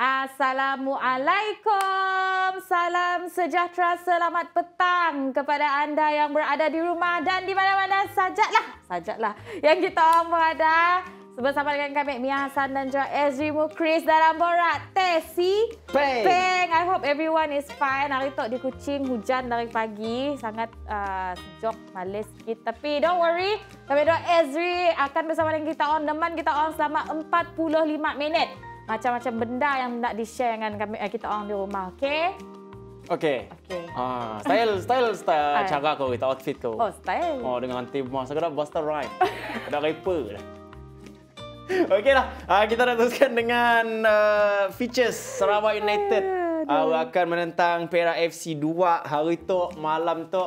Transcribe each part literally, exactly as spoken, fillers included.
Assalamualaikum. Salam sejahtera, selamat petang kepada anda yang berada di rumah dan di mana-mana sajalah. Sajalah yang kita orang berada. Bersama dengan kami, Mia Hassan dan juga Ezri Mukris dalam Borak Tesi Peng. Peng. I hope everyone is fine. Hari tu di Kuching hujan dari pagi. Sangat uh, sejuk, malis sikit. Tapi don't worry. Kami doa Ezri akan bersama dengan kita on demand kita on selama empat puluh lima minit. Macam-macam benda yang nak di-share dengan kami, kita on di rumah. Okay? Okey. Okay. Ah, style style style cara kau kita outfit kau. Oh, style. Oh, dengan tema segala Busta Rhyme. Ada rapper dah. Okeylah, uh, kita dah teruskan dengan uh, features Sarawak United uh, akan menentang Perak F C dua hari tu malam tu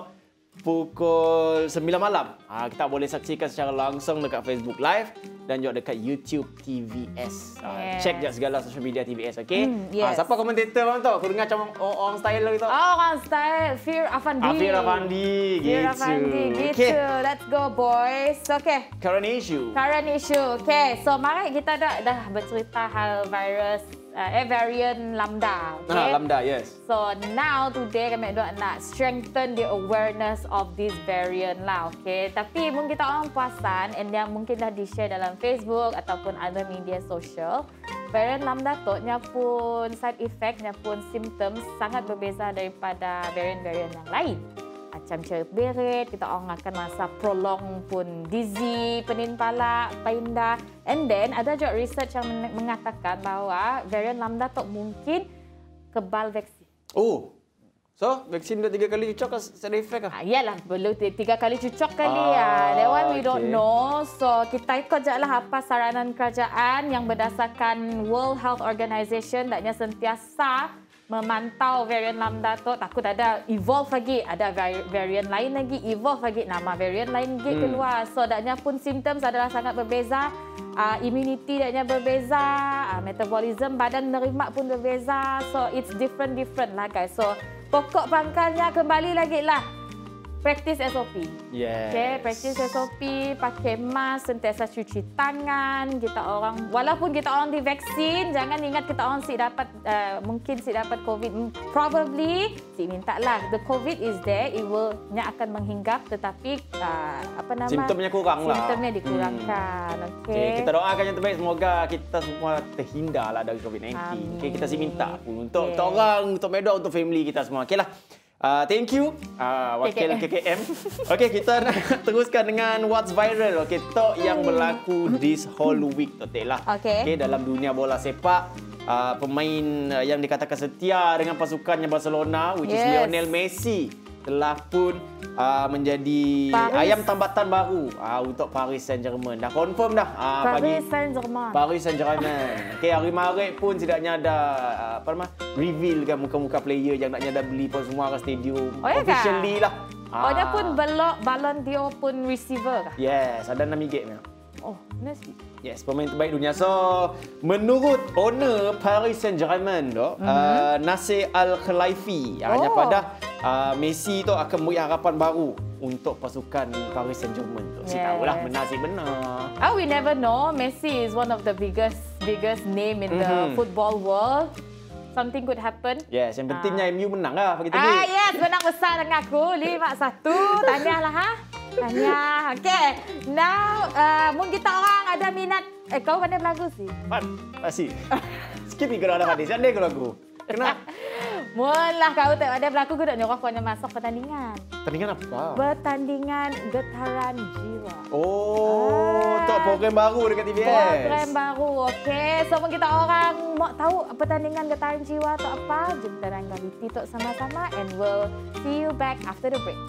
pukul sembilan malam. Uh, kita boleh saksikan secara langsung dekat Facebook Live dan juga dekat YouTube T V S. Uh, yes. Check je segala social media T V S, okey? Mm, yes. Uh, siapa komentator malam tu? Aku dengar macam orang style gitu. Oh, orang style Fir Afandi. Ah, Fir Afandi gitu. Fir Afandi gitu. Okay. Let's go boys. Okay. Current issue. Current issue. Okay. So mari kita dah dah bercerita hal virus uh, eh varian Lambda. Okay. Ah, Lambda, yes. So now today kami nak strengthen the awareness of this variant lah. Okay. Tapi mungkin kita orang puasan and yang mungkin dah di-share dalam Facebook ataupun other media sosial. Varian Lambda tu nya pun side effect nya pun symptoms sangat berbeza daripada varian-varian yang lain. Macam cerut berit, kita orang akan masa prolong pun dizzy, penin pala, paindah. And then ada juga research yang mengatakan bahawa varian Lambda tu mungkin kebal vaksin. Oh. So, vaksin dah tiga kali cucuk ke side effect kah? Ah, iyalah, belum tiga kali cucuk kali ah, ya. That one we okay. don't know. So, kita ikut je lah apa saranan kerajaan yang berdasarkan World Health Organization daknya sentiasa memantau varian Lambda tu. Takut ada evolve lagi, ada varian lain lagi, evolve lagi, nama varian lain lagi keluar. Hmm. So, daknya pun symptoms adalah sangat berbeza. Uh, immunity daknya berbeza, uh, metabolism badan nerima pun berbeza. So, it's different-different lah guys. So, pokok pangkalnya kembali lagi lah. Practice S O P. Yes. Okay, practice S O P, pakai mask, sentiasa cuci tangan. Kita orang, walaupun kita orang divaksin, jangan ingat kita orang si dapat, uh, mungkin si dapat COVID. Probably, si minta lah. The COVID is there, it will nya akan menghinggap, tetapi uh, apa nama? Simptomnya kurang lah. Simptomnya dikurangkan. Hmm. Okay. Okay. Kita doakan yang terbaik, semoga kita semua terhindar lah dari COVID sembilan belas. Okay, kita si minta pun untuk, okay. untuk orang, untuk medok, untuk family kita semua. Okay lah. Uh, thank you, uh, Wakil K K M. Okey, kita nak teruskan dengan What's Viral. Okey, tok yang berlaku this whole week tu lah. Okey. Okay, dalam dunia bola sepak, uh, pemain uh, yang dikatakan setia dengan pasukannya Barcelona, which yes. is Lionel Messi, telah pun uh, menjadi Paris. ayam tambatan baru uh, untuk Paris Saint-Germain. Dah confirm dah. Uh, Paris Saint-Germain. Paris Saint-Germain. Okey, hari Maret pun setidaknya ada uh, apa nama? reveal kan muka-muka player yang naknya dah beli pun semua ke stadium. Oh, ya officially kah? lah. Oh, dia pun belok Ballon d'Or pun receiver kah? Yes, ada enam gig ni. Oh, Messi. Yes, pemain terbaik dunia. So, menurut owner Paris Saint-Germain tu, mm-hmm. uh, Nasser Al-Khelaifi, oh. hanya pada uh, Messi tu akan memberi harapan baru untuk pasukan Paris Saint-Germain tu. Yes. Saya tahulah benar sih benar. Oh, we never know. Messi is one of the biggest biggest name in mm-hmm. the football world. Something could happen. Yes, yang pentingnya uh. M U menang lah pagi tadi. Ah, yes, menang besar dengan aku. lima satu. Tanyalah ha. Tanya. Okay. Now, uh, mungkin kita orang ada minat. Eh, kau pandai berlagu sih? Pasti. Sikit ni kalau ada pandai. Saya ada lagu. Kenapa? Mulah kau tak ada berlaku, kau nak nyuruh kau masuk pertandingan. Pertandingan apa? Pertandingan Getaran Jiwa. Oh, ah. program baru dekat T V S. Program baru, okey. So, kita orang mau tahu pertandingan Getaran Jiwa tu apa? Jom kita ranggati tu sama-sama and we'll see you back after the break.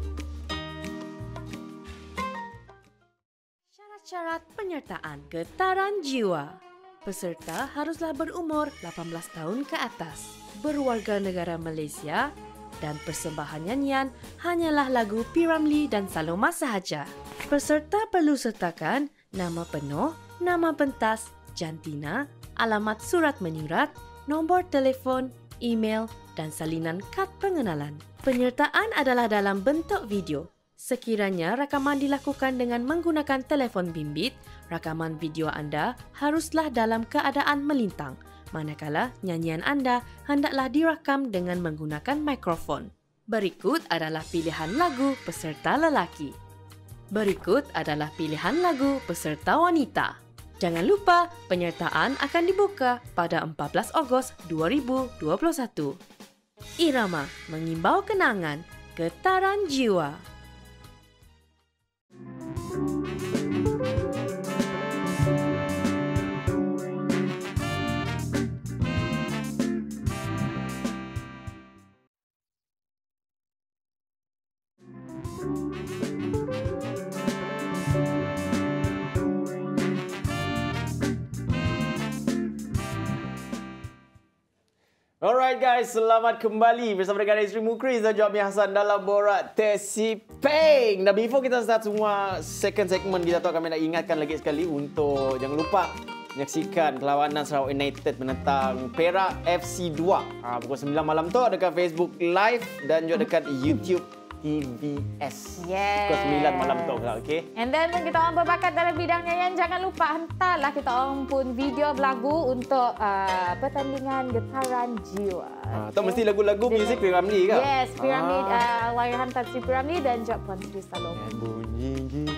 Syarat penyertaan Getaran Jiwa. Peserta haruslah berumur lapan belas tahun ke atas, berwarga negara Malaysia dan persembahan nyanyian hanyalah lagu P. Ramlee dan Saloma sahaja. Peserta perlu sertakan nama penuh, nama pentas, jantina, alamat surat menyurat, nombor telefon, email dan salinan kad pengenalan. Penyertaan adalah dalam bentuk video. Sekiranya rakaman dilakukan dengan menggunakan telefon bimbit, rakaman video anda haruslah dalam keadaan melintang, manakala nyanyian anda hendaklah direkam dengan menggunakan mikrofon. Berikut adalah pilihan lagu peserta lelaki. Berikut adalah pilihan lagu peserta wanita. Jangan lupa, penyertaan akan dibuka pada empat belas Ogos dua ribu dua puluh satu. Irama mengimbau kenangan, getaran jiwa. Alright guys, selamat kembali bersama dengan Isri Mukriz dan Jawab Hasan dalam Borak Tesipeng. Dan before kita start semua second segment, kita tahu kami nak ingatkan lagi sekali untuk jangan lupa menyaksikan perlawanan Sarawak United menentang Perak F C dua. Ha, pukul sembilan malam tu dekat Facebook Live dan juga dekat YouTube T V S. Yes. Pukul sembilan malam tu, okey. And then kita orang berbakat dalam bidang nyanyian, jangan lupa hantarlah kita orang pun video berlagu untuk uh, pertandingan Getaran Jiwa. Ha, tu mesti lagu-lagu muzik P. Ramlee ke? Yes, Piramid, Ah. uh, Allahyarham Tan Sri P. Ramlee dan juga Puan Sri Salong. Bunyi gitu.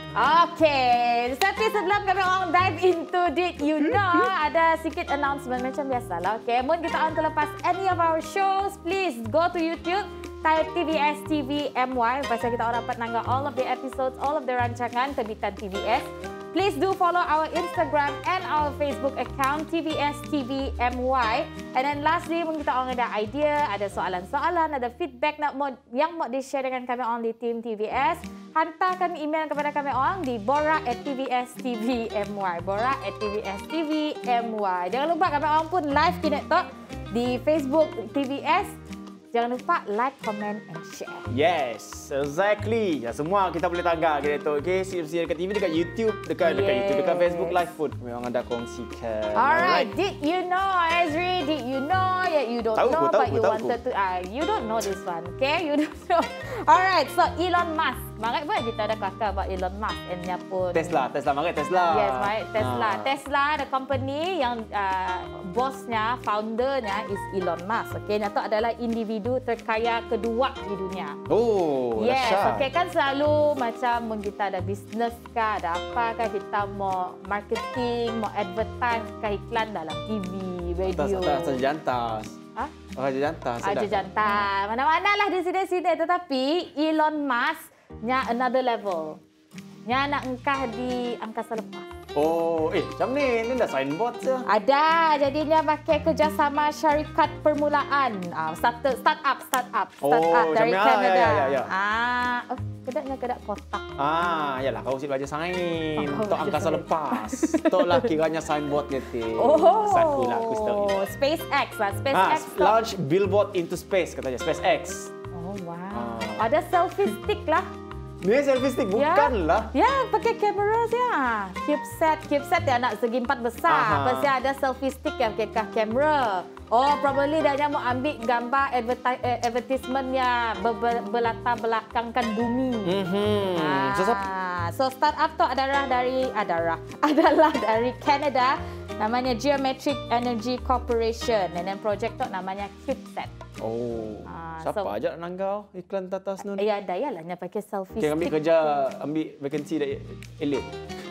Okay, tapi sebelum kami orang dive into Did You Know, ada sikit announcement macam biasalah. Okay, mun kita orang terlepas any of our shows, please go to YouTube, type T V S T V M Y. Pasal kita orang dapat nangga all of the episodes, all of the rancangan terbitan T V S. Please do follow our Instagram and our Facebook account T V S T V M Y. And then lastly, mungkin kita orang ada idea, ada soalan-soalan, ada feedback nak mau, yang mau di-share dengan kami orang di tim T V S, hantarkan email kepada kami orang di borak at T V S T V M Y. borak at T V S T V M Y. Jangan lupa kami orang pun live kini tu di Facebook T V S. Jangan lupa like, comment and share. Yes, exactly. Ya, semua kita boleh tangga kita tu. Okey, sedia dekat T V, dekat YouTube, dekat dekat Yes. YouTube, dekat Facebook Live pun memang ada kongsikan. Alright, did you know, Ezri? Did you know? Yeah, you don't Tahu know, ku, tahu but ku, you tahu wanted ku. to. Ah, you don't know this one, okay? You don't know. Alright, so Elon Musk. Maret pun kita ada kakak about Elon Musk and nya pun. Tesla, Tesla, maret Tesla. Yes, right. Tesla. Ah. Tesla, the company yang uh, bosnya, foundernya is Elon Musk. Okay, nya tu adalah individu terkaya kedua di dunia. Oh, Yes, dahsyat. okay kan selalu macam mungkin kita ada bisnes kah, ada apa kah, kita mau marketing, mau advertise kah iklan dalam T V, Atas, radio. atas, atas jantas. Ah? Atas jantas. Aja sedap. jantan. Mana-mana lah di sini-sini. Tetapi Elon Musk nya another level. Nya nak engkah di angkasa lepas. Oh, eh, macam ni. Ni dah signboard je. Ada, jadinya pakai kerjasama syarikat permulaan. Ah, start, startup, startup, startup Oh, dari macam ni. Ah, Canada. ya, ya, ya. Ah, oh, kedaknya kedak kotak. Ah, yalah, kau mesti belajar sains. Oh, Tok belajar angkasa sains. lepas. Tok lah kiranya signboard dia tu. Oh, Satu lah, aku tahu. SpaceX lah, Ah, SpaceX. tu- launch billboard into space katanya, SpaceX. Oh, wow. Ah. Ada selfie stick lah. Ni selfie stick bukanlah. Ya, pakai kamera dia. CubeSat, CubeSat dia nak segi empat besar. Aha. Pasti ada selfie stick yang pakai kamera. Oh, probably dia mau ambil gambar adverti- eh, advertisementnya ber- berlatar belakangkan bumi. Mhm. Ah, So, so, so startup tu adalah dari adalah adalah dari Canada, namanya Geometric Energy Corporation, dan then project tu namanya CubeSat. oh, Ah, siapa so- aja nak nanggau iklan tatas nun? Ya, ada ya lah nya pakai selfie Okay, ambil stick. kerja, ambil vacancy dari elit.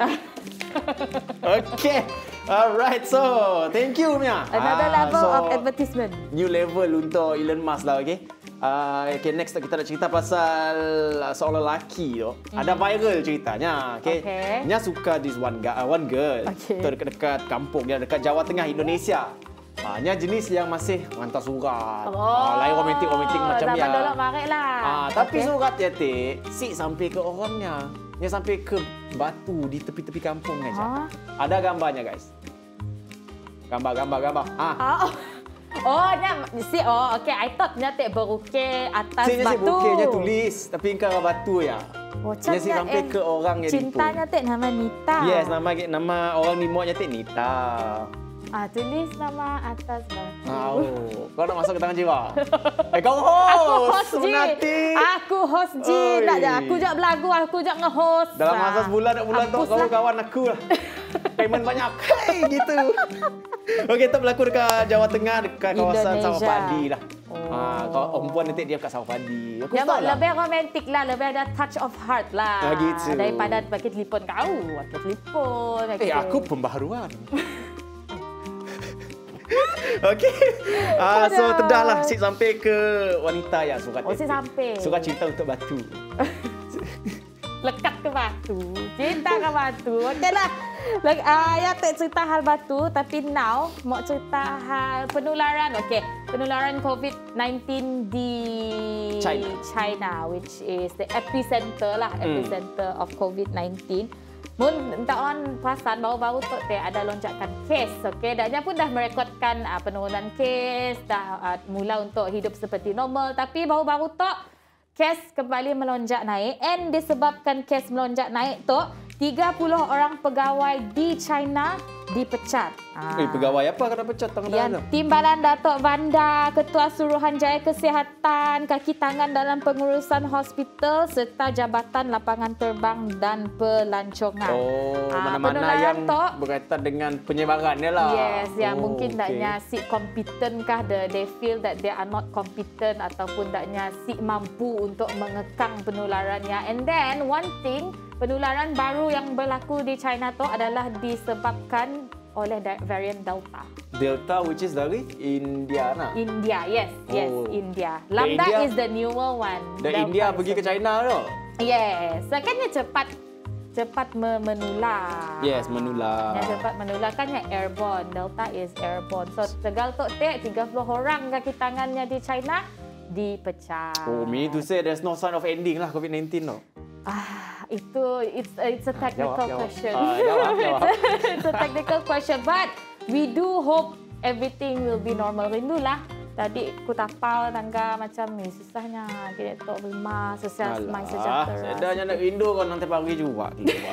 Okay. Alright, so thank you Mia. Another Ah, level so, of advertisement. New level untuk Elon Musk lah, okay? Uh, okay, next kita nak cerita pasal uh, seorang lelaki tu. Mm. Ada viral ceritanya, okay? Okay. Nya suka this one guy, uh, one girl. Okay. Tu dekat-dekat kampung dia, dekat Jawa Tengah, Indonesia. Ah, nya jenis yang masih hantar surat. Ah, lain romantik-romantik macam zaman dia. dulu marik lah. Ah, tapi Okay. surat dia tik, si sampai ke orangnya. Dia sampai ke batu di tepi-tepi kampung aja. Ah. Ada gambarnya, guys. Gambar, gambar, gambar. Ah. Ah, oh. Oh, nya si oh, okay. I thought nya tek beruke atas Si batu. si bukitnya tulis, tapi engkau batu ya. Oh, Dia si nya, sampai eh, ke orang yang cintanya tek nama Nita. Yes, nama nama orang ni muatnya tek Nita. Ah, tulis nama atas batu. Oh, kau nak masuk ke tangan jiwa? Eh, kau Aku host, host Ji. Senati. Aku host Ji. Oi. Tak je. Aku jak belagu, aku jak nge-host. Dalam masa Ah. sebulan, nak bulan tu Hapuslah. kau kawan aku lah. payment banyak. Hey, gitu. Okey, kita berlaku dekat Jawa Tengah, dekat kawasan Indonesia. Sawah Padi lah. Oh. Ah, kalau perempuan nanti dia kat Sawah Padi. Aku Dia tahu lah. lebih romantik lah, lebih ada touch of heart lah. Ah, gitu. Daripada pakai telefon kau, pakai telefon. Eh, pakai- aku pembaharuan. Okey. Ah, so Aduh. tedahlah Sik sampai ke wanita yang suka Oh, Sik sampai. Suka cinta untuk batu. Lekat ke batu. Cinta ke batu. Okeylah. Like, uh, ya tak cerita hal batu, tapi now mau cerita hal penularan. Okey, penularan COVID sembilan belas di China. China, which is the epicenter lah, Hmm. epicenter of COVID sembilan belas. Mun tak on perasan baru-baru tu dia ada lonjakan kes. Okey, dannya pun dah merekodkan uh, penurunan kes, dah uh, mula untuk hidup seperti normal, tapi baru-baru tu kes kembali melonjak naik, and disebabkan kes melonjak naik tu tiga puluh orang pegawai di China dipecat. Eh, pegawai apa kena pecat tangan Yang dalam? Timbalan Datuk Bandar, Ketua Suruhanjaya Kesihatan, kaki tangan dalam pengurusan hospital serta Jabatan Lapangan Terbang dan Pelancongan. Oh, Ah, mana-mana penularan yang tu- berkaitan dengan penyebarannya lah. Yes, yang Oh, mungkin okey. taknya si competent kah, the, they feel that they are not competent ataupun taknya si mampu untuk mengekang penularannya. And then one thing, penularan baru yang berlaku di China tu adalah disebabkan oleh da- varian Delta. Delta, which is dari India nah. India, yes, yes, Oh. India. Lambda India- is the newer one. Dari Delta India is pergi ke the- China tu. Yes, makanya cepat cepat me- menular. Yes, menular. Yang cepat menular kan yang airborne. Delta is airborne. So tegal tok tek tiga puluh orang kaki tangannya di China dipecat. Oh, meaning to say there's no sign of ending lah COVID nineteen tu. Ah, itu it's it's a technical Jawab, jawab. question. Ah, jawab, jawab. It's a technical question, but we do hope everything will be normal. Rindulah. Tadi aku tapau tangga macam ni susahnya. Kita tok rumah sosial mai sejahtera. Sedangnya nak rindu kau nanti pagi juga keluar.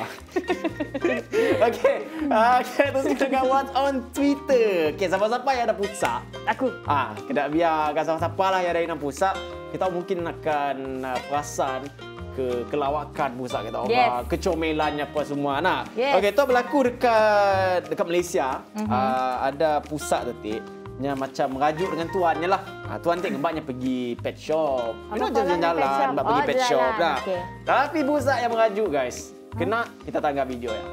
Okey, ah, kita terus dengan what's on Twitter. Okey, siapa-siapa yang ada pusat? Aku. Ah, kita biarkan siapa-siapa lah yang ada inang pusat. Kita mungkin akan uh, perasan ke kelawakan pusat kita orang, Yes. kecomelannya apa semua. Nah, Yes. okey, tu berlaku dekat dekat Malaysia. Mm-hmm. Uh, ada pusat detik yang macam merajuk dengan tuannya lah. Ha, tuan tak ngembaknya pergi pet shop. Apa You know, kalau jalan-jalan, pergi pet shop? nak pergi Oh, pet jalan. shop. Nah. Okey. Tapi pusat yang merajuk, guys. Kena kita tangga video ya.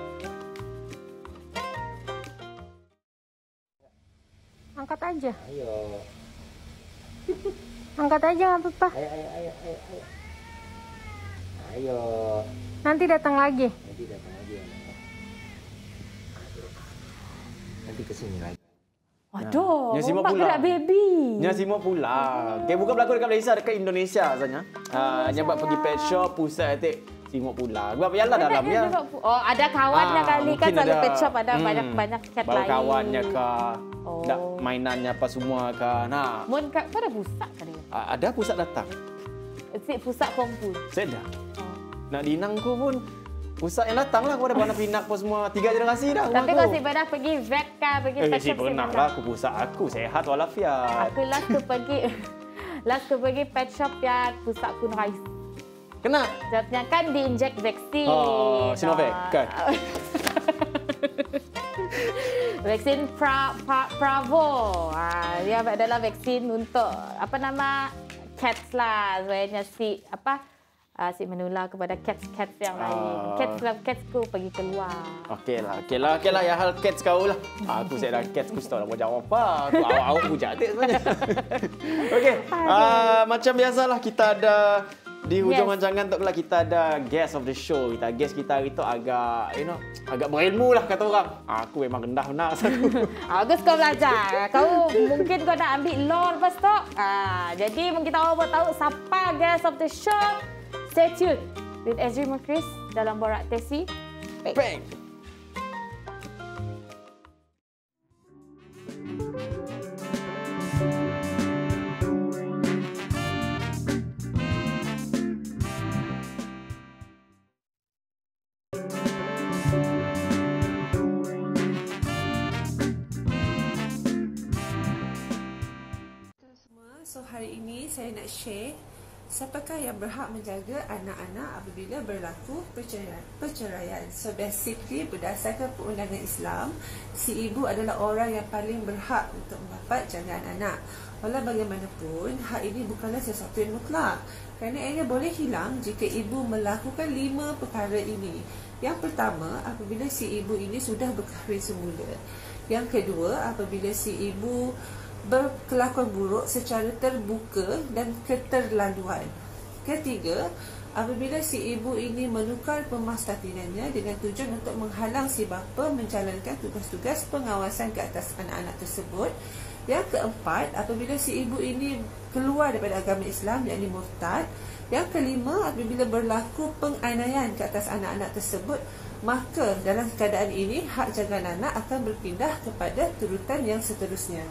Angkat aja. Ayo. Angkat aja nggak apa-apa. Ayo, ayo, ayo, ayo, ayo. Ayo. Nanti datang lagi. Nanti datang lagi ya. Nanti kesini lagi. Waduh, Yang Sima ombak pula. gerak baby. Nya Simo pula. Okay, bukan berlaku dekat Malaysia, dekat Indonesia asalnya. Ah, yang buat pergi pet shop, pusat etik Simo pula. Sebab yalah Ada dalamnya. juga pu- Oh, ada kawannya Ah, kali kan, mungkin selalu ada, pet shop ada hmm, banyak-banyak cat bawa lain. kawannya kah? Oh. Nak mainannya apa semua kah? Nah, Mun kat kau ada pusat kan dia? ah, ada pusat datang. Si pusat kumpul. Saya dah. Oh. Nak dinangku pun pusat yang datang lah. Aku ada bana pinak apa semua. Tiga generasi dah rumah Tapi aku. kau si pernah pergi vet kah, pergi Eh, pet si shop pernah mana? lah. Aku pusat aku. Sehat walafiat. Aku last tu pergi last tu pergi pet shop yang pusat Kun Rais. Kena. Sebabnya kan diinjek vaksin. Oh, Sinovac, Ah. kan? Vaksin pra, pra, Bravo. Ah, dia adalah vaksin untuk apa nama cats lah. Sebenarnya si apa uh, si menular kepada cats-cats yang lain. Ah. Cats lah, catsku pergi keluar. Okey lah, okey lah, okey lah. Ya hal cats kau lah. Aku saya dah cats, aku tahu nak mau jawab apa. Aku awak-awak bujak atik sebenarnya. Okey, uh, macam biasalah kita ada di hujung Yes. rancangan tu pula kita ada guest of the show. Kita guest kita hari tu agak, you know, agak berilmu lah kata orang. Aku memang rendah benar satu. Bagus kau belajar. Kau mungkin kau nak ambil law lepas tu. Ah, jadi mungkin kita orang tahu siapa guest of the show. Stay tuned with Ezri Mukris dalam Borak Tesi. Bang. Semua, so hari ini saya nak share Siapakah yang berhak menjaga anak-anak apabila berlaku perceraian? perceraian? So basically berdasarkan perundangan Islam, si ibu adalah orang yang paling berhak untuk mendapat jagaan anak. Walau bagaimanapun, hak ini bukanlah sesuatu yang mutlak. Kerana ianya boleh hilang jika ibu melakukan lima perkara ini. Yang pertama, apabila si ibu ini sudah berkahwin semula. Yang kedua, apabila si ibu berkelakuan buruk secara terbuka dan keterlaluan. Ketiga, apabila si ibu ini menukar pemastatinannya dengan tujuan untuk menghalang si bapa menjalankan tugas-tugas pengawasan ke atas anak-anak tersebut. Yang keempat, apabila si ibu ini keluar daripada agama Islam, yakni murtad. Yang kelima, apabila berlaku penganiayaan ke atas anak-anak tersebut, maka dalam keadaan ini hak jagaan anak akan berpindah kepada turutan yang seterusnya.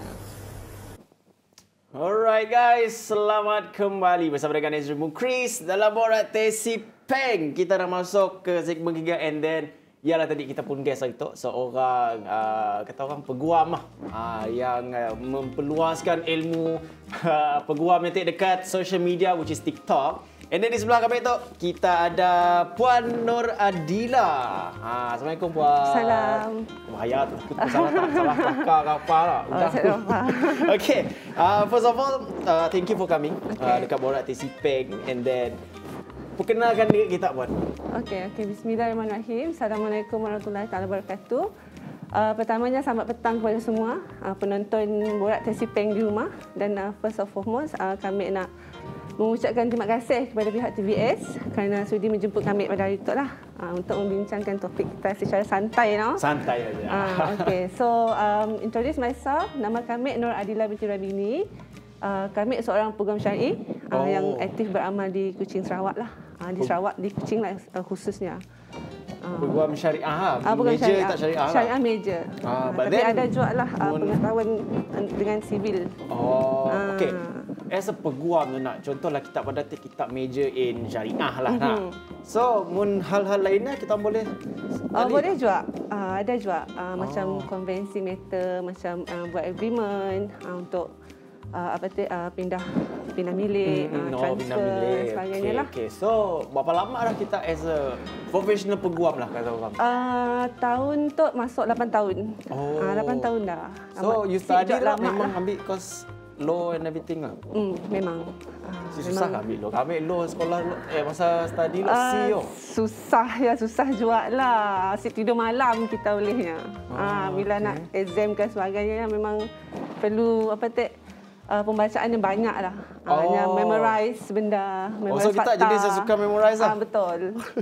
Alright guys, selamat kembali bersama dengan Ezra Mukris dalam Borak Teh Peng. Kita dah masuk ke segmen ketiga and then ialah tadi kita pun guest itu seorang uh, kata orang peguam lah, uh, yang uh, memperluaskan ilmu uh, peguam yang dekat social media which is TikTok. And then di sebelah kami tu kita ada Puan Nur Adila. Ha, Assalamualaikum Puan. Salam. Bahaya tu. Aku salah tak salah kakak ke apa lah. Oh, saya lupa. Okay. Uh, first of all, uh, thank you for coming okay. uh, dekat Borak Teh Peng and then perkenalkan diri kita Puan. Okey, okey. Bismillahirrahmanirrahim. Assalamualaikum warahmatullahi wabarakatuh. Uh, pertamanya selamat petang kepada semua uh, penonton Borak Teh Peng di rumah dan uh, first of foremost uh, kami nak mengucapkan terima kasih kepada pihak T V S kerana sudi menjemput kami pada hari itu lah uh, untuk membincangkan topik kita secara santai. No? Santai aja. Uh, okay, so um, introduce myself. Nama kami Nur Adila binti Rabini. Uh, kami seorang peguam syar'i uh, oh. yang aktif beramal di Kuching, Sarawak lah. Uh, di Sarawak, di Kuching lah uh, khususnya. Uh, peguam syariah ha, uh, major syariah. tak syariah lah. Syariah major. Ah, uh, tapi then, ada juga lah uh, pengetahuan dengan sivil. Oh, uh, okey. As a peguam tu nak, contohlah kitab pada kitab major in syariah lah nak. Mm-hmm. So, mun hal-hal lainnya kita boleh uh, boleh juga. Uh, ada juga uh, oh. macam konvensi matter, macam uh, buat agreement uh, untuk uh, apa tu uh, pindah pindah milik, mm-hmm. uh, no, transfer pindah milik. sebagainya okay, lah. Okay. So, berapa lama dah kita as a professional peguam lah kata orang? Uh, tahun tu masuk lapan tahun. Oh. Uh, lapan tahun dah. So, Amat you study lah memang lah. ambil course law and everything lah? Hmm, memang. Uh, si susah memang. Ambil law? Ambil law sekolah eh masa study lah, uh, C E O? Susah ya, susah juga lah. Asyik tidur malam kita bolehnya. Oh, uh, bila okay. nak exam ke sebagainya, memang perlu apa tu, uh, pembacaan yang banyak lah. Uh, oh. Yang memorize benda, memorize oh, so kita fakta. jadi saya suka memorize lah? Uh, betul.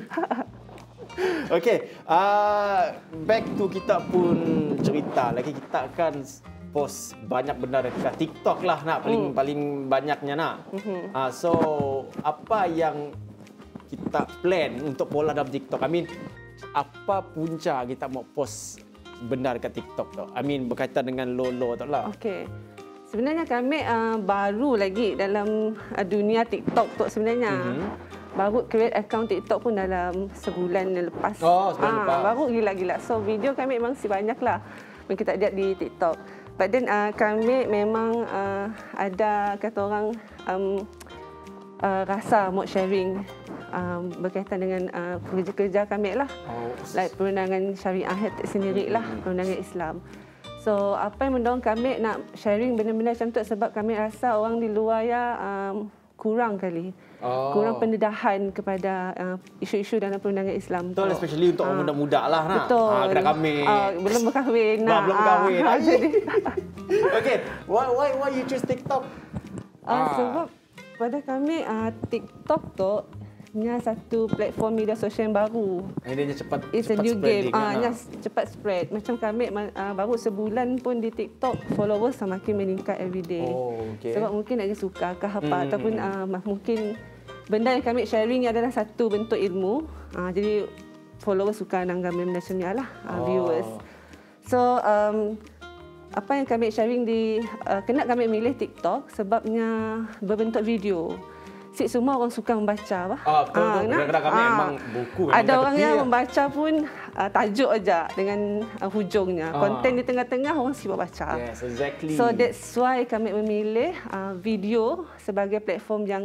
Okay, uh, back to kita pun cerita. Lagi kita akan post banyak benda dekat TikTok lah nak paling mm. paling banyaknya nak. Mm-hmm. Uh, so apa yang kita plan untuk pola dalam TikTok? I mean, apa punca kita mau post benda dekat TikTok tu? I mean berkaitan dengan law-law tu lah. Okey. Sebenarnya kami uh, baru lagi dalam uh, dunia TikTok tu sebenarnya. Mm-hmm. Baru create account TikTok pun dalam sebulan lepas. Oh, sebulan ah, lepas. Baru gila-gila. So video kami memang si banyak lah yang kita lihat di TikTok. But then uh, kami memang uh, ada kata orang um, uh, rasa mau sharing um, berkaitan dengan uh, kerja-kerja kami lah. Oh. Like perundangan syariah sendiri lah, perundangan Islam. So apa yang mendorong kami nak sharing benda-benda macam tu sebab kami rasa orang di luar ya um, kurang kali. Oh. Kurang pendedahan kepada uh, isu-isu dalam perundangan Islam. Betul, especially untuk orang uh, muda-muda lah nak. Betul. Ha, kena kahwin. Uh, belum berkahwin. Nah, belum berkahwin. Uh, jadi. Okay, why why why you choose TikTok? Uh, ah. Sebab pada kami uh, TikTok tu nya satu platform media sosial yang baru. Ini dia cepat It's cepat a new game. Ah, kan, nya cepat spread. Macam kami uh, baru sebulan pun di TikTok followers semakin meningkat every day. Oh, okay. Sebab mungkin lagi suka ke apa hmm. ataupun uh, mungkin benda yang kami sharing adalah satu bentuk ilmu. Uh, jadi followers suka nanggam benda macam ni lah, uh, oh. viewers. So um, apa yang kami sharing di uh, kena kami milih TikTok sebabnya berbentuk video. Si semua orang suka membaca bah. Ah, betul betul. Kadang-kadang kami ah, memang buku ada orang yang lah. membaca pun uh, tajuk aja dengan uh, hujungnya. Ah. Konten di tengah-tengah orang sibuk baca. Yes, exactly. So that's why kami memilih uh, video sebagai platform yang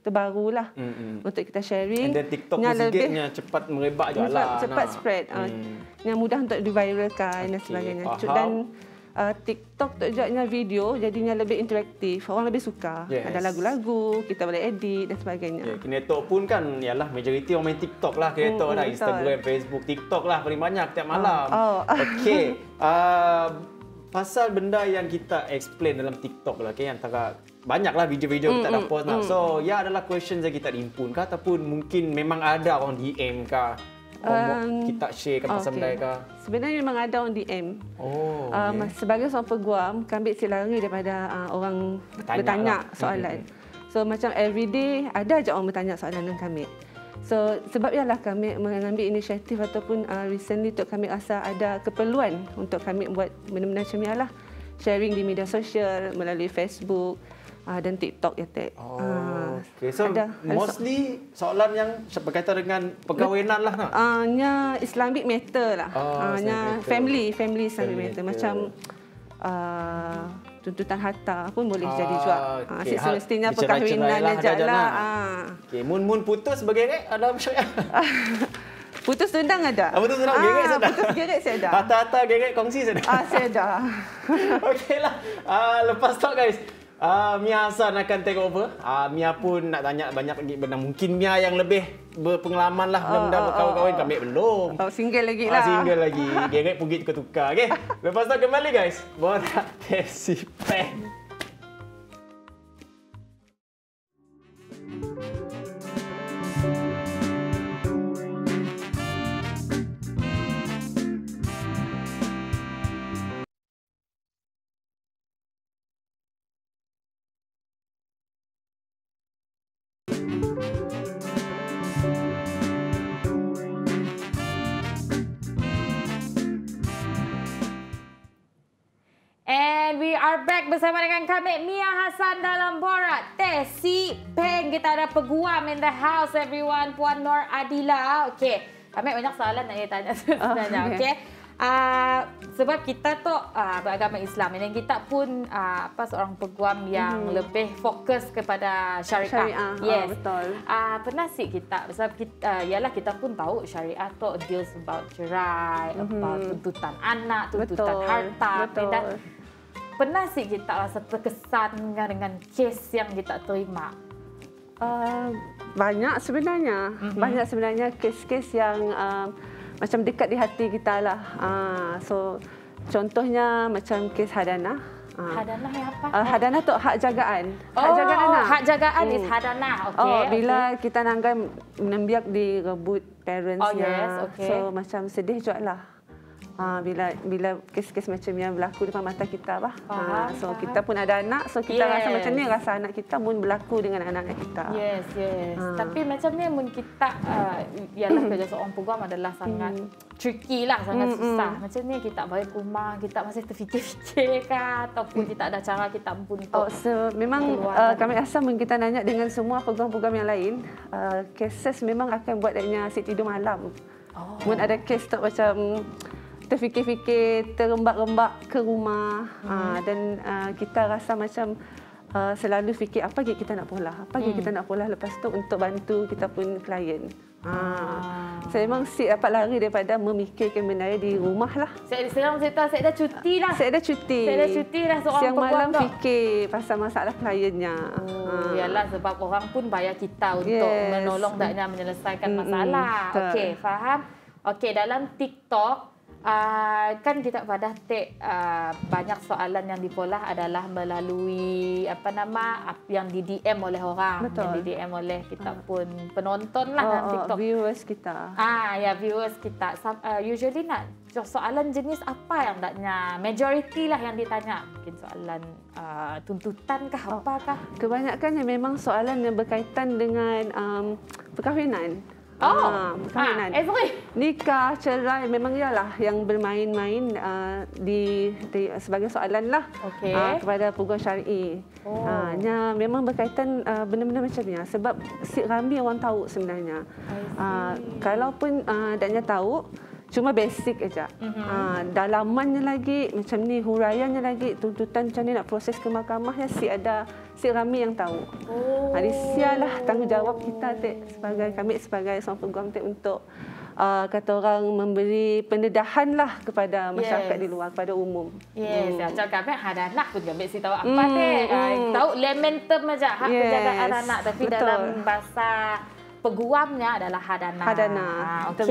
terbarulah Mm-mm. untuk kita sharing. And then TikTok yang pun sikitnya cepat merebak je lah. cepat Nah. spread. Uh, Hmm. Yang mudah untuk diviralkan dan Okey, sebagainya. faham. Dan uh, TikTok tu jadinya video jadinya lebih interaktif. Orang lebih suka. Yes. Ada lagu-lagu, kita boleh edit dan sebagainya. Okay, Kinetok pun kan ialah majoriti orang main TikTok lah Kinetok Hmm, lah, betul. Instagram, Facebook, TikTok lah paling banyak tiap malam. Oh. Okey. Uh, pasal benda yang kita explain dalam TikTok lah, okay, antara banyaklah video-video kita Mm, dah mm, post lah. mm. So, ya adalah questions yang kita impun kah ataupun mungkin memang ada orang D M kah? Um, kita share ke pasal benda kah? Sebenarnya memang ada orang D M. Oh. Um, Okay. Sebagai seorang peguam, kami silari daripada uh, orang Bertanya bertanya, lah. soalan. So macam everyday ada je orang bertanya soalan dengan kami. So sebab ialah kami mengambil inisiatif ataupun uh, recently tu kami rasa ada keperluan untuk kami buat benda-benda macam ni lah. Sharing di media sosial melalui Facebook uh, dan TikTok ya Tek. Oh, Uh, okay. So, ada- ada mostly soalan yang berkaitan dengan perkahwinan lah nak? Uh, nya Islamic matter lah. Oh, uh, Islamic nya matter. family, family Islamic Family matter. matter. Macam uh, tuntutan harta pun boleh Ah, jadi juga. okey. Uh, semestinya Ha, bercerai-cerai perkahwinan lah, aja ada je lah. nak. Uh. Okey, mun-mun putus bergerek ada syariah. Putus tundang ada. Ah, putus tundang, gerek saya dah. Putus gerek saya ada. Harta-harta gerek kongsi saya dah. Ah, saya dah. Okeylah. Uh, lepas tu guys, uh, Mia Hassan akan take over. Uh, Mia pun nak tanya banyak lagi benda. Mungkin Mia yang lebih berpengalaman lah benda-benda Oh, oh, berkahwin-kahwin. oh. Kami belum. Oh, single lagi Ah, lah. single lagi. Gerek pergi tukar-tukar. Okey. Lepas tu kembali guys. Borak Tesi Peng. And we are back bersama dengan kami Mia Hassan dalam Borak Tesi Peng. Kita ada peguam in the house everyone, Puan Nur Adila. Okey, kami banyak soalan nak dia tanya sebenarnya. Oh, Okey. okay. Uh, sebab kita tu uh, beragama Islam dan kita pun uh, apa seorang peguam yang hmm. lebih fokus kepada syariah. Syariah, Yes. oh, betul. Uh, pernah sih kita sebab kita uh, yalah kita pun tahu syariah tu deals about cerai, mm-hmm. about tuntutan anak, tuntutan Betul, harta. betul. Dan pernah sih kita rasa terkesan dengan, dengan kes yang kita terima? Uh, banyak sebenarnya. Mm-hmm. Banyak sebenarnya kes-kes yang uh, macam dekat di hati kita lah. Uh, so contohnya macam kes hadanah. Uh, Hadanah yang apa? Uh, hadanah tu hak jagaan. Oh, Hak jagaan anak. hak jagaan Hmm. is hadanah. Okey. Oh, bila okey. kita nanggam membiak direbut parentsnya. Oh, yes, okey. So macam sedih juga lah. Ha, bila bila kes-kes macam yang berlaku depan mata kita lah. Faham, Ha, so faham. kita pun ada anak, so kita Yes. rasa macam ni rasa anak kita pun berlaku dengan anak-anak kita. Yes, yes. Ha. Tapi macam ni mun kita uh, ialah kerja seorang peguam adalah sangat tricky lah, sangat Mm, susah. mm. Macam ni kita balik rumah, kita masih terfikir-fikir kah ataupun kita ada cara kita pun untuk Oh, so memang keluar. uh, kami rasa mungkin kita nanya dengan semua peguam-peguam yang lain, uh, cases memang akan buat adanya asyik tidur malam. Oh. Mungkin ada kes tu macam terfikir-fikir, terembak-rembak ke rumah hmm. uh, dan uh, kita rasa macam uh, selalu fikir apa lagi kita nak pola, apa lagi hmm. kita nak pola lepas tu untuk bantu kita pun klien. Ah. Saya memang si dapat lari daripada memikirkan benda di rumah lah. Saya sedang cerita, saya dah cuti dah. Saya dah cuti. Saya dah cuti dah seorang Siang peguam malam tu. fikir pasal masalah kliennya. Oh, yalah sebab orang pun bayar kita untuk Yes. menolong daknya menyelesaikan Mm-mm, masalah. betul. Okey, faham? Okey, dalam TikTok Uh, kan kita pada take uh, banyak soalan yang dipolah adalah melalui apa nama yang di D M oleh orang, Betul. yang di D M oleh kita pun penonton lah Oh, dalam oh, TikTok. viewers kita. Ah, ya viewers kita. Some, uh, usually nak soalan jenis apa yang daknya majority lah yang ditanya. Mungkin soalan uh, tuntutan kah, Oh. apakah? Kebanyakan yang memang soalan yang berkaitan dengan um, perkahwinan. Oh, Ah, perkahwinan. Ah, eh, sorry. Nikah, cerai memang ialah yang bermain-main uh, di, di sebagai soalan lah Okey. uh, kepada peguam syar'i. Oh. Uh, nya memang berkaitan uh, benda-benda macam ni lah. Sebab si ramai orang tahu sebenarnya. Uh, kalaupun uh, daknya tahu, Cuma basic aja. Mm-hmm. Uh, dalamannya lagi macam ni, huraiannya lagi, tuntutan macam ni nak proses ke mahkamahnya si ada si ramai yang tahu. Oh. Jadi sialah tanggungjawab kita tek sebagai kami sebagai seorang peguam tek untuk uh, kata orang memberi pendedahan lah kepada masyarakat yes. di luar, kepada umum. Yes, hmm. macam kami ada anak pun kami si tahu apa hmm. dek. Hmm. Tahu lamentum aja hak yes. penjagaan anak tapi betul. dalam bahasa peguamnya adalah hadana. Hadana, ah, okey.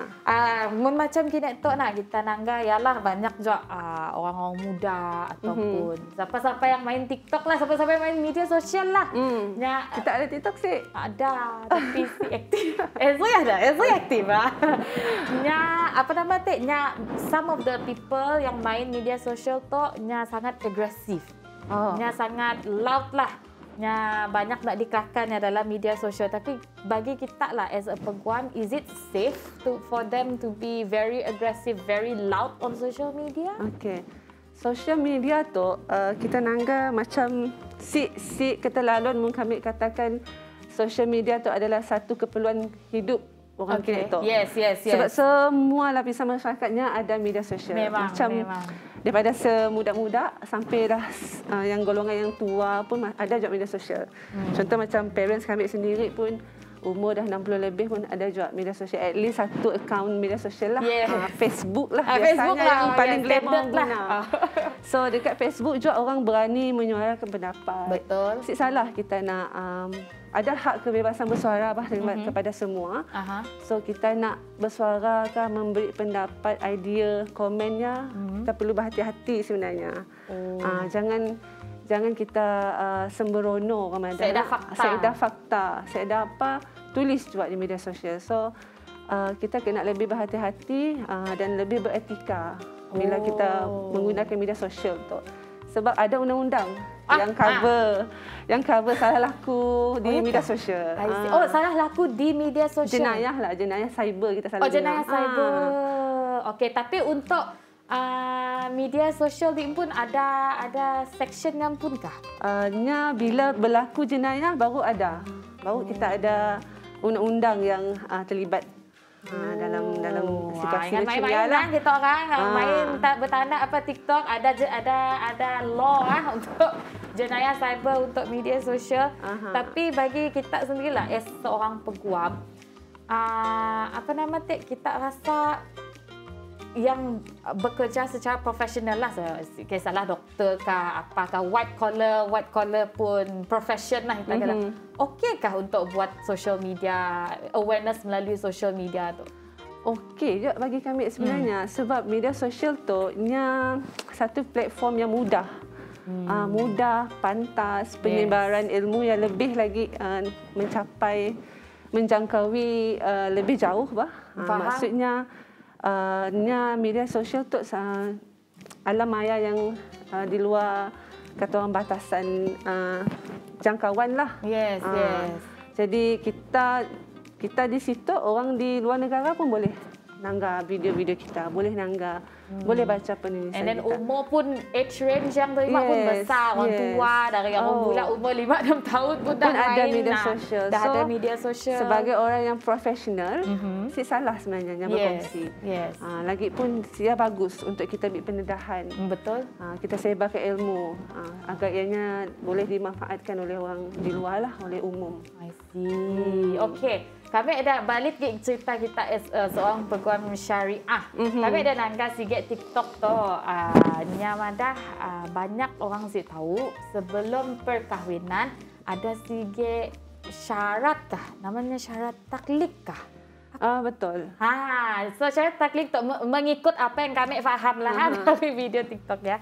Ah, mun macam kini tu nak kita nangga ialah banyak juga ah, orang-orang muda ataupun mm-hmm. siapa-siapa yang main TikTok lah, siapa-siapa yang main media sosial lah. Mm. Nya, kita ada TikTok sih? Ada, tapi si aktif. Eh, saya ada, eh, saya aktif lah. Nya, apa nama tu? Nya, some of the people yang main media sosial tu nya sangat agresif. Oh. Nya sangat loud lah. Nya banyak nak dikelakan dalam media sosial, tapi bagi kita lah as a peguam, is it safe to for them to be very aggressive, very loud on social media? Okay, social media tu uh, kita nangga macam si si keterlaluan mungkin kami katakan social media tu adalah satu keperluan hidup orang okay. kini tu. Yes, yes, yes. Sebab semua lapisan masyarakatnya ada media sosial. Memang, macam memang. Daripada semuda-muda sampai dah uh, yang golongan yang tua pun ada juga media sosial. Hmm. Contoh macam parents kami sendiri pun umur dah enam puluh lebih pun ada juga media sosial. At least satu akaun media sosial lah. Yeah. Uh, Facebook lah uh, biasanya Facebook lah. yang paling yeah, glamour guna. Lah. So dekat Facebook juga orang berani menyuarakan pendapat. Betul. Si salah kita nak um, ada hak kebebasan bersuara bah, mm-hmm. kepada semua. Uh-huh. So kita nak bersuara kah, memberi pendapat, idea, komennya, mm-hmm. kita perlu berhati-hati sebenarnya. Oh. Uh, jangan jangan kita uh, sembrono Ramadan. Seedah fakta. Seedah fakta. Seedah apa, tulis juga di media sosial. So uh, kita kena lebih berhati-hati uh, dan lebih beretika oh. bila kita menggunakan media sosial tu. Sebab ada undang-undang ah, yang cover ah. yang cover salah laku di oh, media sosial. Ah. Oh, salah laku di media sosial. Jenayah lah, jenayah cyber kita salah. Oh, jenayah dengar. cyber. Ah. Okey, tapi untuk uh, media sosial di pun ada ada section yang pun kah? Uh, nya bila berlaku jenayah baru ada. Baru hmm. kita ada undang-undang yang uh, terlibat. Ha, dalam dalam situasi macam ni lah kita orang ha. main bertanda apa TikTok ada ada ada law lah untuk jenayah cyber untuk media sosial. Aha. Tapi bagi kita sendirilah as seorang peguam uh, apa nama tu kita rasa yang bekerja secara profesional lah, kisahlah doktor kah, apakah white collar, white collar pun profession lah kita kata. Mm-hmm. Okey kah untuk buat social media, awareness melalui social media tu? Okey je bagi kami sebenarnya hmm. sebab media sosial tu nya satu platform yang mudah. Hmm. Uh, mudah, pantas, penyebaran yes. ilmu yang lebih lagi uh, mencapai, menjangkaui uh, lebih jauh bah. Uh, maksudnya Uh, nya media sosial tu uh, alam maya yang uh, di luar kata orang batasan uh, jangkauan lah. Yes, uh, yes. Jadi kita kita di situ orang di luar negara pun boleh nangga video-video kita, boleh nangga, hmm. boleh baca penulisan kita. And then umur pun age range yang terima yes, pun besar, orang yes. tua dari yang oh. mula umur lima enam tahun pun dah ada main media nah. sosial. Dah so, ada media sosial. Sebagai orang yang profesional, mm-hmm. si salah sebenarnya yang yes. berkongsi. Yes. Uh, lagi pun dia bagus untuk kita ambil pendedahan. Betul. Uh, kita sebarkan ilmu uh, agar ianya boleh dimanfaatkan oleh orang di luar lah, oleh umum. I see. Hmm. Okey. Kami ada balik ke cerita kita as uh, seorang peguam syariah. Mm-hmm. Kami ada nangga sikit TikTok tu. Uh, nyamadah uh, banyak orang sih tahu sebelum perkahwinan ada sikit syarat kah? Namanya syarat taklik kah? Ah, betul. Ha, so syarat taklik tu mengikut apa yang kami faham lah uh-huh. dari video TikTok ya.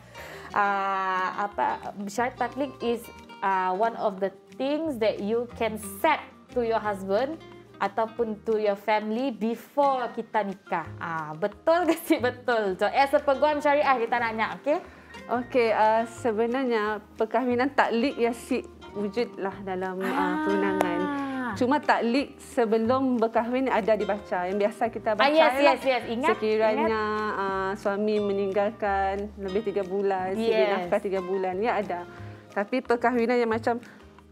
Uh, apa syarat taklik is uh, one of the things that you can set to your husband ataupun to your family before kita nikah. Ah, betul ke sih? Betul. So, as a peguam syariah kita nanya, okey? Okey, uh, sebenarnya perkahwinan taklik ya si wujudlah dalam ah. uh, perundangan. Cuma taklik sebelum berkahwin ada dibaca. Yang biasa kita baca ah, yes, yes, yes. Ingat, sekiranya ingat. Uh, suami meninggalkan lebih tiga bulan, yes. Sibir nafkah tiga bulan, ya ada. Tapi perkahwinan yang macam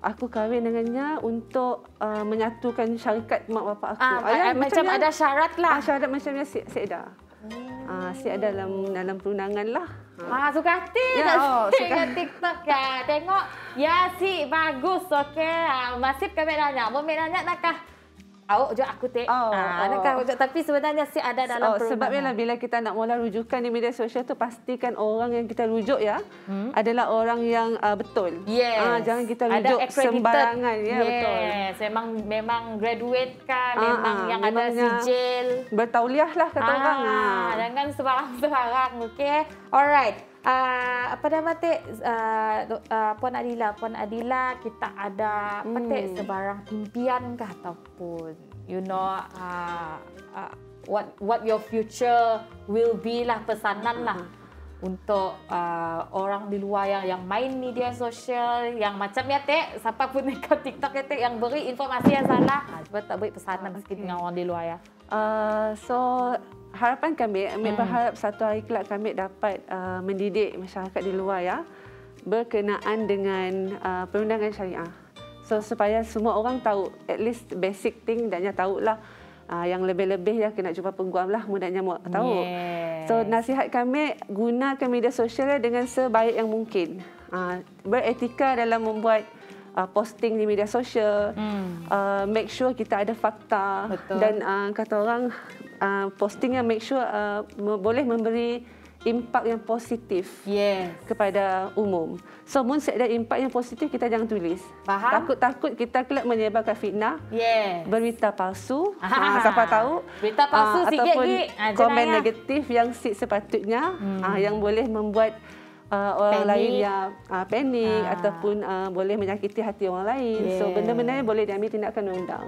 aku kahwin dengannya untuk uh, menyatukan syarikat mak bapak aku. Ah, Ayah, ah, macam yang- ada syarat lah. Ah, syarat macamnya si Seda. Hmm. Ah, si ada dalam dalam perundangan lah. Ah, suka hati Ya, tak oh, sih suka. kat TikTok ya. Tengok, ya si bagus, okey. Ah, masih kami nanya, mau nanya nakah? Awak je aku tek. Oh, ah, oh. nakah je. Tapi sebenarnya si ada dalam Oh, sebabnya perundangan. lah bila kita nak mula rujukan di media sosial tu pastikan orang yang kita rujuk ya hmm? adalah orang yang uh, betul. Yes. Ah, jangan kita Ada rujuk accredited. sembarangan ya, yes. betul. Memang memang graduate kan, Ah, memang ah, yang ada memangnya sijil. Bertauliah lah kata ah, orang. Ah. Jangan sebarang-sebarang, okey. Alright. Uh, apa nama tek uh, uh, Puan Adila, Puan Adila kita ada apa tek Hmm. sebarang impian kah ataupun you know uh, uh, what what your future will be lah, pesanan lah untuk uh, orang di luar yang yang main media sosial yang macam ya tek, siapa pun dekat TikTok ya tek yang beri informasi yang salah. Ha, cuba tak beri pesanan sikit dengan orang di luar ya. Uh, so harapan kami, kami Hmm. berharap satu hari kelak kami dapat uh, mendidik masyarakat di luar ya berkenaan dengan uh, perundangan syariah. So supaya semua orang tahu at least basic thing dan ya tahulah. Uh, yang lebih-lebih ya kena jumpa peguam lah mudahnya mau tahu. Yes. So nasihat kami gunakan media sosial dengan sebaik yang mungkin. Uh, beretika dalam membuat uh, posting di media sosial. Hmm. Uh, make sure kita ada fakta. Betul. Dan uh, kata orang uh, postingnya make sure uh, me- boleh memberi impak yang positif Yes. kepada umum. So, mun ada impak yang positif, kita jangan tulis. Faham? Takut-takut kita kelak menyebarkan fitnah, Yes. berita palsu. Ah, Ha, siapa tahu? berita palsu ah, sikit, ataupun Gi. Ah, komen jenayah. negatif yang si sepatutnya Hmm. ah, yang boleh membuat ah, orang Panik. lain yang ah, panik Ah. ataupun ah, boleh menyakiti hati orang lain. So, Yes. benda-benda ni boleh diambil tindakan undang.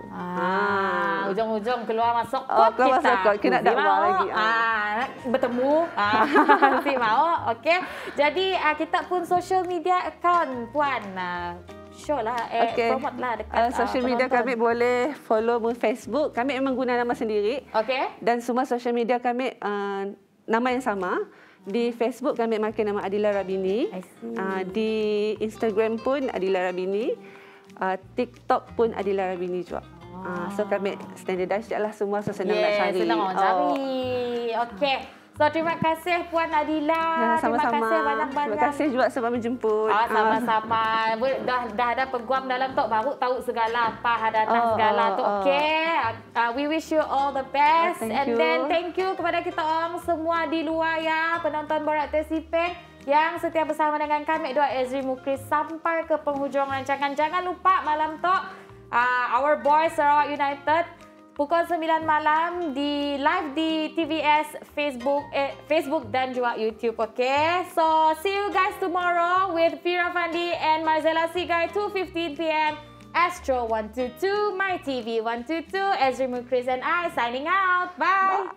Ah, ujung-ujung keluar masuk Oh, kot keluar kita. masuk kot. Kena Si dakwah mau, lagi. Ah. Ah, nak bertemu. Ah, si mau. Okey. Jadi ah, kita pun social media account Puan. Ah, show lah, eh, Okey. promote lah dekat Uh, social ah, media penonton. kami boleh follow mu Facebook. Kami memang guna nama sendiri. Okey. Dan semua social media kami uh, nama yang sama. Di Facebook kami pakai nama Adila Rabini. I see. Uh, di Instagram pun Adila Rabini. Uh, TikTok pun Adila Rabini juga. Uh, so kami standardize je lah semua, so senang nak Yes, cari. senang orang cari. Okey. So terima kasih Puan Adila. Ya, sama-sama. Terima kasih banyak-banyak. Terima kasih juga sebab menjemput. Ah, Ah. sama-sama. Boleh- dah dah ada peguam dalam tu baru tahu segala apa hadapan Oh, segala oh, tu. oh. Okey. Uh, we wish you all the best. Oh, thank And you. then thank you kepada kita orang semua di luar ya, penonton Borak Tersiping yang setia bersama dengan kami Dua Ezri Mukris sampai ke penghujung rancangan. Jangan lupa malam tu uh, Our Boys Sarawak United pukul sembilan malam di live di T V S, Facebook, eh, Facebook dan juga YouTube. Okay, so see you guys tomorrow with Fira Fandi and Marzella Sigai two fifteen p m Astro one two two, My T V one two two, Ezri Mukris and I signing out. Bye. Bye.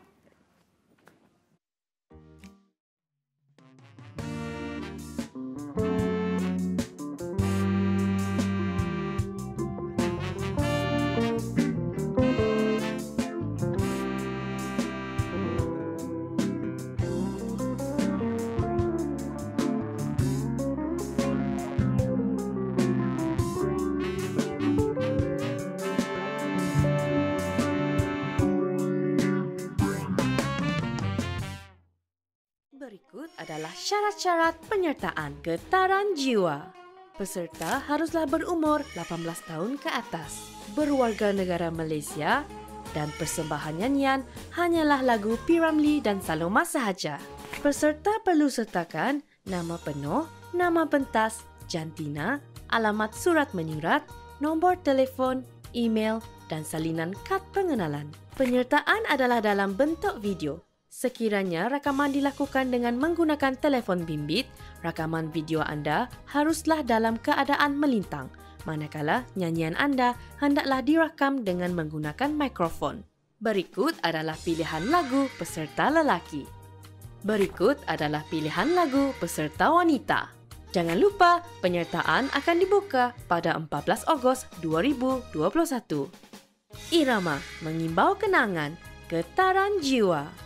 Berikut adalah syarat-syarat penyertaan Getaran Jiwa. Peserta haruslah berumur lapan belas tahun ke atas, berwarga negara Malaysia, dan persembahan nyanyian hanyalah lagu P. Ramlee dan Saloma sahaja. Peserta perlu sertakan nama penuh, nama pentas, jantina, alamat surat menyurat, nombor telefon, email dan salinan kad pengenalan. Penyertaan adalah dalam bentuk video. Sekiranya rakaman dilakukan dengan menggunakan telefon bimbit, rakaman video anda haruslah dalam keadaan melintang, manakala nyanyian anda hendaklah direkam dengan menggunakan mikrofon. Berikut adalah pilihan lagu peserta lelaki. Berikut adalah pilihan lagu peserta wanita. Jangan lupa, penyertaan akan dibuka pada empat belas Ogos dua ribu dua puluh satu. Irama mengimbau kenangan, Getaran Jiwa.